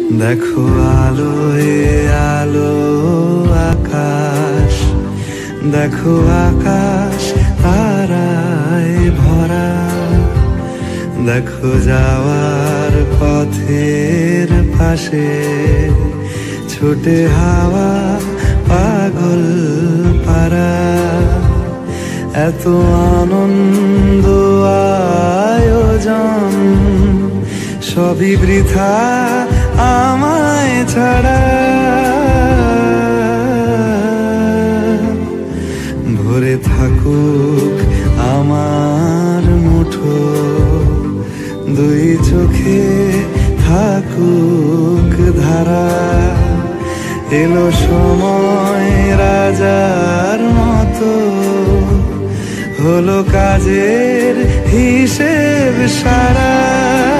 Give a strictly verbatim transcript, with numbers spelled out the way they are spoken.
দেখো আলোয় আলো আকাশ, দেখো আকাশ তারায় ভরা, দেখো যাওয়ার পথের পাশে ছোটে হাওয়া পাগল পারা। এত আনন্দ আয়োজন সবই বৃথা আমায় ছাড়া। ভরে থাকুক আমার মুঠো, দুই চোখে থাকুক ধারা। এলো সময় রাজার মতো, হলো কাজের হিসেব সারা।